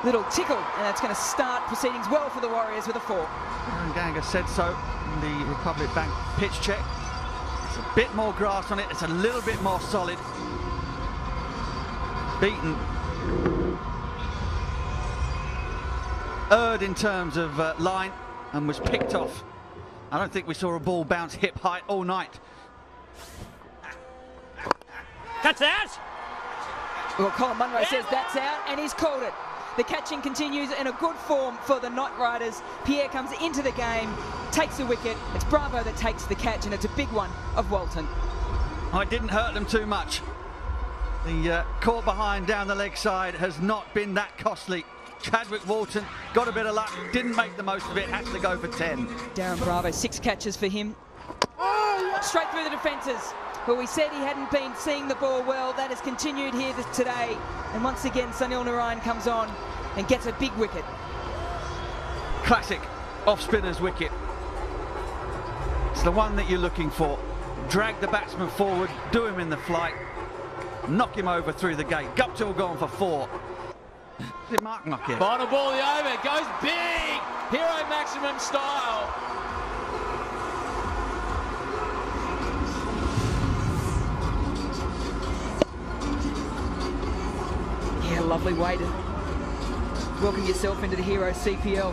little tickle, and that's going to start proceedings well for the Warriors with a 4. Aaron Ganga said so in the Republic Bank pitch check. It's a bit more grass on it, it's a little bit more solid. Beaten. Erred in terms of line and was picked off. I don't think we saw a ball bounce hip height all night. That's out! Well, Colin Munro says that's out, and he's called it. The catching continues in a good form for the Knight Riders. Pierre comes into the game, takes the wicket. It's Bravo that takes the catch, and it's a big one of Walton. Oh, it didn't hurt them too much. The caught behind down the leg side has not been that costly. Chadwick Walton got a bit of luck, didn't make the most of it, has to go for 10. Darren Bravo, 6 catches for him. Straight through the defences. Well, we said he hadn't been seeing the ball well. That has continued here today. And once again, Sunil Narayan comes on and gets a big wicket. Classic off-spinner's wicket. It's the one that you're looking for. Drag the batsman forward, do him in the flight, knock him over through the gate. Guptill gone for 4. Did Mark knock it? Final ball the over, goes big! Hero maximum style. Yeah, lovely way to welcome yourself into the Hero CPL.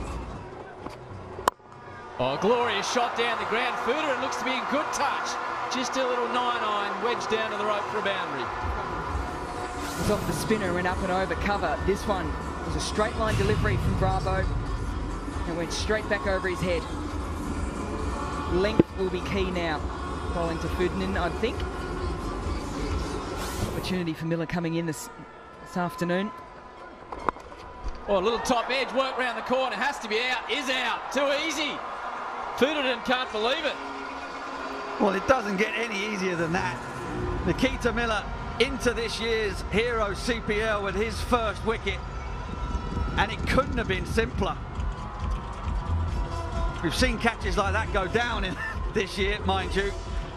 Oh, glorious shot down the ground. Footer, it looks to be in good touch. Just a little 9-iron wedged down to the rope for a boundary. It was off the spinner and up and over cover. This one was a straight line delivery from Bravo and went straight back over his head. Length will be key now. Bowling to Fudnin, I think. Opportunity for Miller coming in this afternoon. Oh, a little top edge, work round the corner, has to be out, is out, too easy. Footerton can't believe it. Well, it doesn't get any easier than that. Nikita Miller into this year's Hero CPL with his first wicket, and it couldn't have been simpler. We've seen catches like that go down in this year, mind you,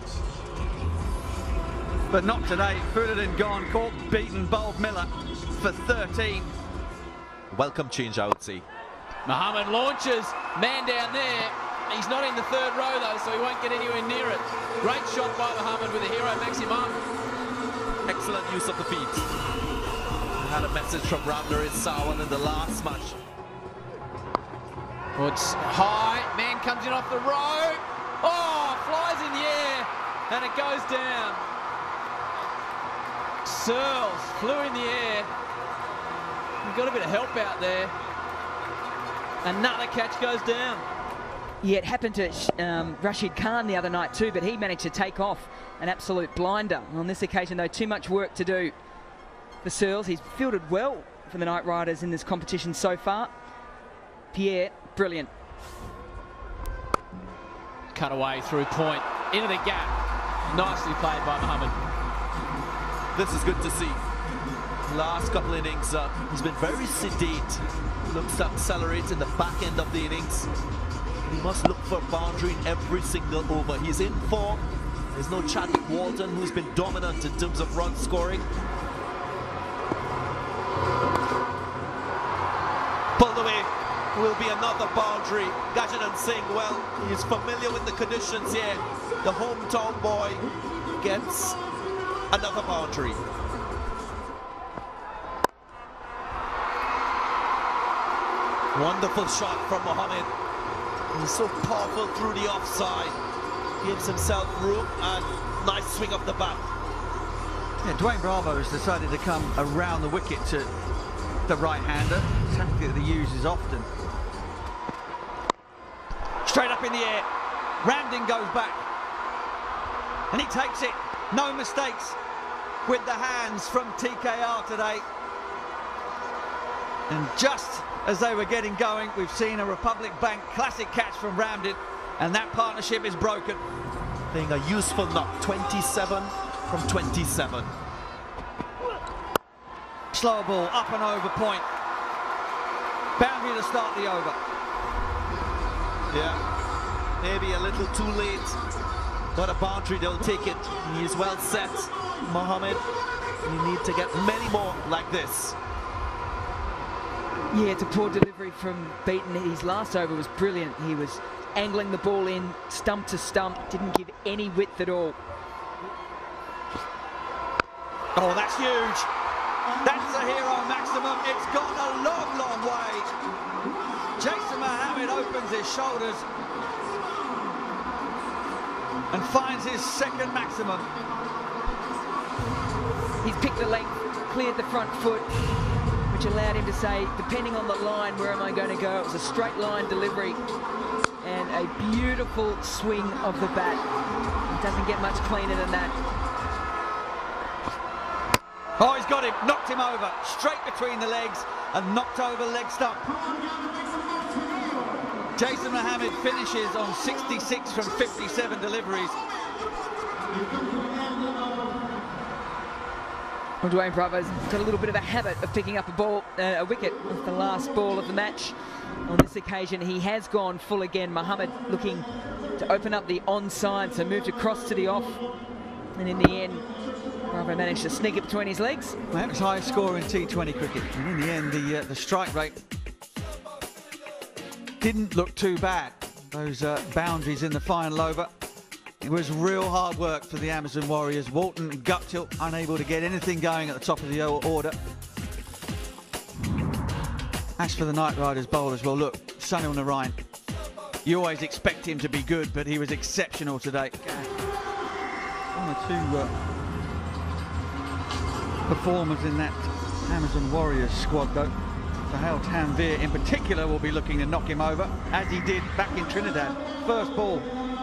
but not today. Footerton gone, caught, beaten, bowled Miller for 13. Welcome change, I would say. Mohammed launches, man down there. He's not in the third row though, so he won't get anywhere near it. Great shot by Mohammed with a Hero maximum. Excellent use of the feet. I had a message from Ravnariz Sawan in the last match. Oh, it's high, man comes in off the row. Oh, flies in the air, and it goes down. Searles flew in the air. We've got a bit of help out there. Another catch goes down. Yeah, it happened to Rashid Khan the other night too, but he managed to take off an absolute blinder. On this occasion, though, too much work to do for Searles. He's fielded well for the Knight Riders in this competition so far. Pierre, brilliant. Cut away through point, into the gap. Nicely played by Mohammed. This is good to see. Last couple innings, he's been very sedate. Looks to accelerate in the back end of the innings. He must look for boundary in every single over. He's in form. There's no Chadwick Walton, who's been dominant in terms of run scoring. Pulled away. Will be another boundary. Gajanan Singh, well, he's familiar with the conditions here. The hometown boy gets another boundary. Wonderful shot from Mohammed. He's so powerful through the offside. Gives himself room and nice swing of the bat. Yeah, Dwayne Bravo has decided to come around the wicket to the right-hander. It's a tactic that he uses often. Straight up in the air. Ramdin goes back. And he takes it. No mistakes with the hands from TKR today. And just as they were getting going, we've seen a Republic Bank classic catch from Ramdin, and that partnership is broken. Being a useful knock, 27 from 27. Slower ball, up and over point. Boundary to start the over. Yeah, maybe a little too late, but a boundary, they'll take it. He is well set, Mohammed. You need to get many more like this. Yeah, it's a poor delivery from Beaton. His last over was brilliant. He was angling the ball in, stump to stump, didn't give any width at all. Oh, that's huge. That's the hero maximum. It's gone a long, long way. Jason Mohammed opens his shoulders and finds his second maximum. He's picked the length, cleared the front foot, which allowed him to say, depending on the line, where am I going to go? It was a straight line delivery and a beautiful swing of the bat. It doesn't get much cleaner than that. Oh, he's got him, knocked him over, straight between the legs and knocked over the leg stump. Jason Mohammed finishes on 66 from 57 deliveries. Well, Dwayne Bravo's got a little bit of a habit of picking up a wicket with the last ball of the match. On this occasion, he has gone full again. Mohammed looking to open up the onside, so moved across to the off. And in the end, Bravo managed to sneak it between his legs. That was high score in T20 cricket. And in the end, the strike rate didn't look too bad. Those boundaries in the final over. It was real hard work for the Amazon Warriors. Walton and Guptill unable to get anything going at the top of the order. As for the Knight Riders bowlers, well look, Sunil Narine, you always expect him to be good, but he was exceptional today. One or two performers in that Amazon Warriors squad though. Sahel Tanvir in particular will be looking to knock him over, as he did back in Trinidad. First ball.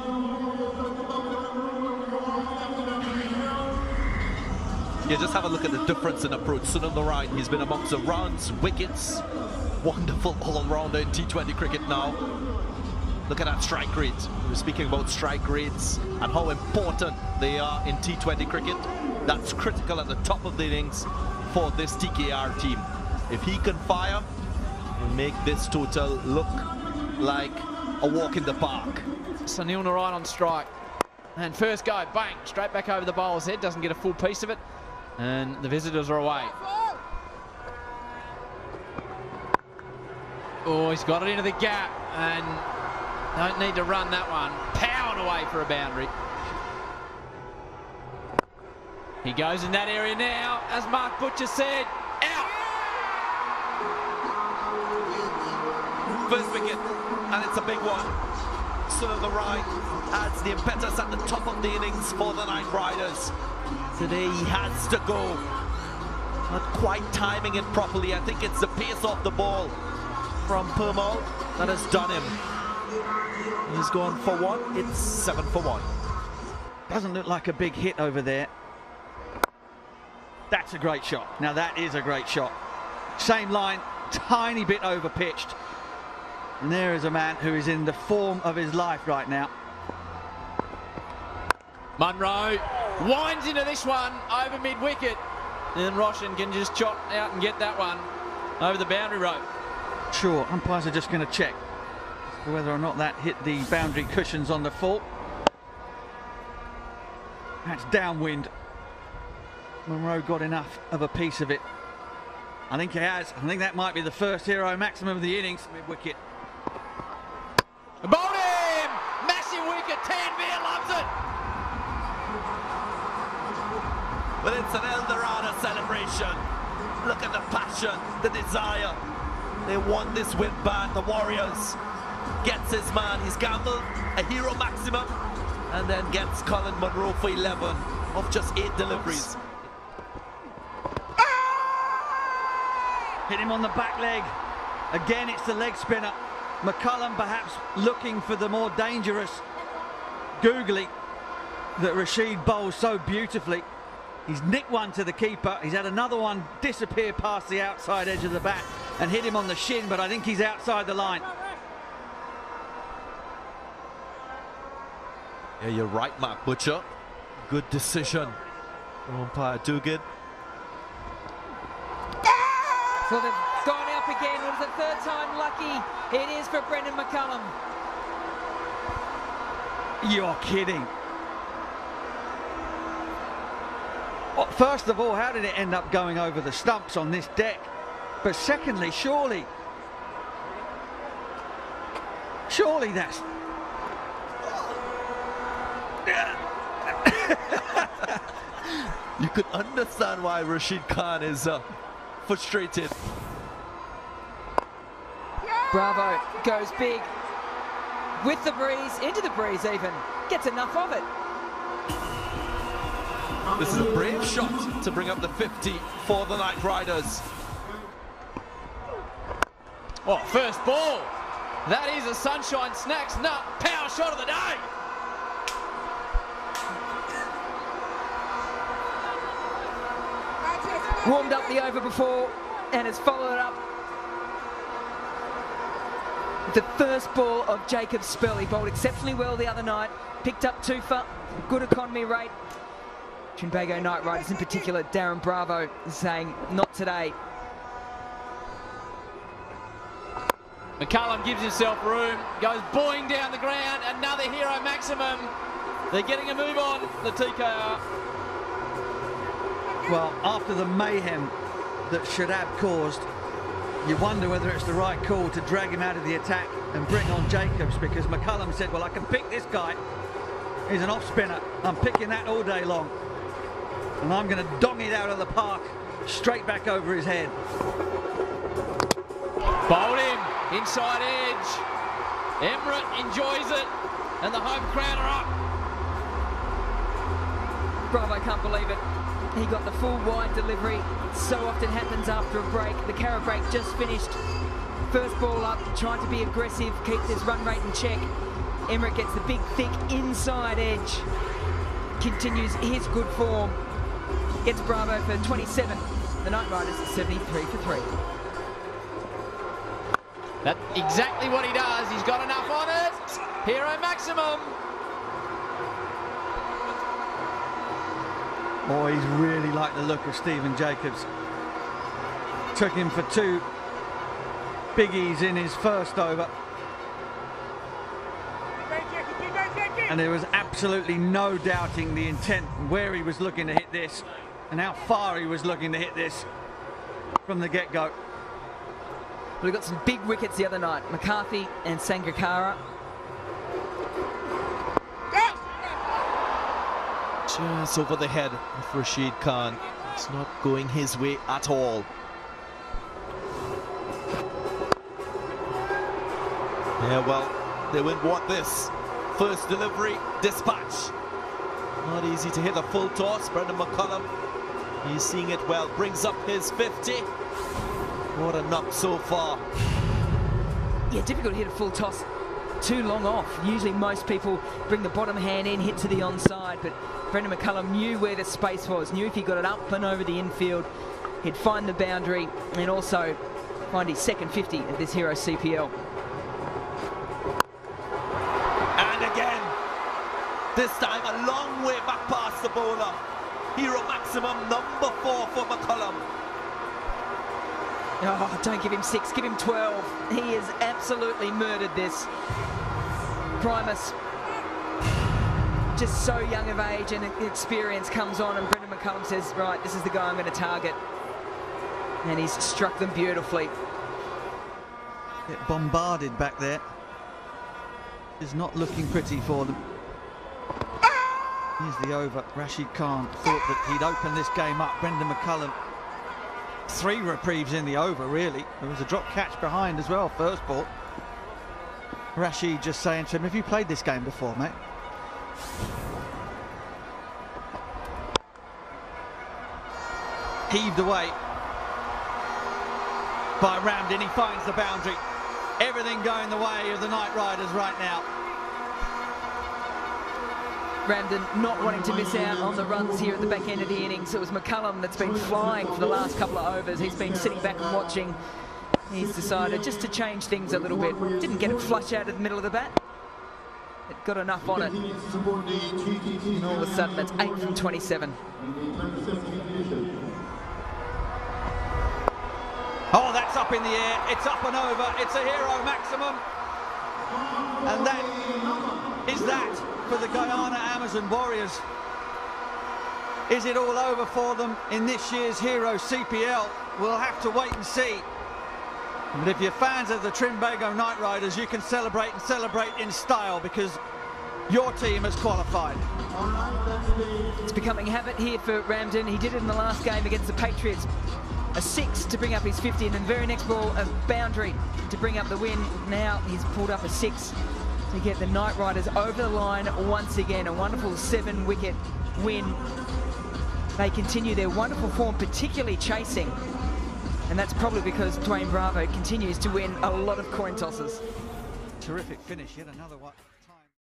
Yeah, just have a look at the difference in approach. Sunil Narine, he's been amongst the runs, wickets, wonderful all-rounder in T20 cricket now. Look at that strike rate. We're speaking about strike rates and how important they are in T20 cricket. That's critical at the top of the innings for this TKR team. If he can fire, he'll make this total look like a walk in the park. Sunil Narine on strike. And first go, bang, straight back over the bowler's head. Doesn't get a full piece of it. And the visitors are away. Oh, he's got it into the gap. And don't need to run that one. Powered away for a boundary. He goes in that area now, as Mark Butcher said, out. First wicket, and it's a big one. Sunil Narine adds the impetus at the top of the innings for the Knight Riders. Today he has to go. Not quite timing it properly. I think it's the pace of the ball from Permaul that has done him. He's gone for one. It's 7 for 1. Doesn't look like a big hit over there. That's a great shot. Now that is a great shot. Same line, tiny bit over pitched. And there is a man who is in the form of his life right now. Munro winds into this one over mid-wicket. And Roshan can just chop out and get that one over the boundary rope. Sure, umpires are just going to check whether or not that hit the boundary cushions on the fall. That's downwind. Monroe got enough of a piece of it. I think he has. I think that might be the first hero maximum of the innings. Mid-wicket. Bowled him! Massive wicket. Tanvir loves it. Well, it's an El Dorado celebration. Look at the passion, the desire. They want this win bad. The Warriors gets his man. He's gambled a hero maximum and then gets Colin Munro for 11 of just 8 deliveries. Hit him on the back leg. Again, it's the leg spinner. McCullum perhaps looking for the more dangerous googly that Rashid bowls so beautifully. He's nicked one to the keeper. He's had another one disappear past the outside edge of the bat and hit him on the shin, but I think he's outside the line. Yeah, you're right, Mark Butcher. Good decision from umpire Dugan. So they've gone up again. It was the third time lucky. It is for Brendan McCullum. You're kidding. Well, first of all, how did it end up going over the stumps on this deck? But secondly, surely Surely that's... You could understand why Rashid Khan is frustrated. Bravo goes big with the breeze, into the breeze even. Gets enough of it. This is a brave shot to bring up the 50 for the Knight Riders. Oh, first ball. That is a Sunshine Snacks nut power shot of the day. Warmed up the over before and has followed it up. The first ball of Jacob Spell. He bowled exceptionally well the other night. Picked up two for good economy rate. Trinbago Knight Riders in particular, Darren Bravo is saying not today. McCullum gives himself room, goes boing down the ground, another hero maximum. They're getting a move on, the TKR. Well, after the mayhem that Shadab caused, you wonder whether it's the right call to drag him out of the attack and bring on Jacobs, because McCullum said, well, I can pick this guy. He's an off spinner. I'm picking that all day long. And I'm going to dong it out of the park, straight back over his head. Bowled him, inside edge. Emirates enjoys it, and the home crowd are up. Bravo can't believe it. He got the full wide delivery. So often happens after a break. The Carra break just finished. First ball up, trying to be aggressive, keep this run rate in check. Emirates gets the big, thick inside edge. Continues his good form. Gets Bravo for 27. The Knight Riders 73 for 3. That's exactly what he does. He's got enough on it. Hero maximum. Boy, he's really like the look of Stephen Jacobs. Took him for two biggies in his first over. And there was absolutely no doubting the intent, where he was looking to hit this and how far he was looking to hit this from the get-go. We got some big wickets the other night. McCarthy and Sangakkara. Just over the head of Rashid Khan. It's not going his way at all. Yeah, well, they wouldn't want this. First delivery, dispatch. Not easy to hit a full toss. Brendan McCullum, he's seeing it well. Brings up his 50. What a knock so far. Yeah, difficult to hit a full toss too long off. Usually most people bring the bottom hand in, hit to the onside, but Brendan McCullum knew where the space was, knew if he got it up and over the infield, he'd find the boundary and also find his second 50 at this Hero CPL. And again, this time a long way back past the bowler. Hero maximum number 4 for McCullum. Oh, don't give him 6, give him 12. He has absolutely murdered this. Primus, just so young of age and experience comes on, and Brendan McCullum says, right, this is the guy I'm going to target. And he's struck them beautifully. Get bombarded back there. Is not looking pretty for them. Here's the over. Rashid Khan thought that he'd open this game up. Brendan McCullum, 3 reprieves in the over, really. There was a drop catch behind as well, first ball. Rashid just saying to him, have you played this game before, mate? Heaved away by Ramdin. He finds the boundary. Everything going the way of the Knight Riders right now. Ramdin not wanting to miss out on the runs here at the back end of the innings. It was McCullum that's been flying for the last couple of overs. He's been sitting back and watching. He's decided just to change things a little bit. Didn't get it flush out of the middle of the bat. It got enough on it. And all of a sudden, that's 8 from 27. Oh, that's up in the air. It's up and over. It's a hero maximum. And that is that for the Guyana Amazon Warriors. Is it all over for them in this year's Hero CPL? We'll have to wait and see. But if you're fans of the Trinbago Knight Riders, you can celebrate and celebrate in style because your team has qualified. It's becoming a habit here for Ramden. He did it in the last game against the Patriots. A 6 to bring up his 50, and then the very next ball, a boundary to bring up the win. Now he's pulled up a 6 to get the Knight Riders over the line once again. A wonderful 7-wicket win. They continue their wonderful form, particularly chasing. And that's probably because Dwayne Bravo continues to win a lot of coin tosses. Terrific finish, yet another one.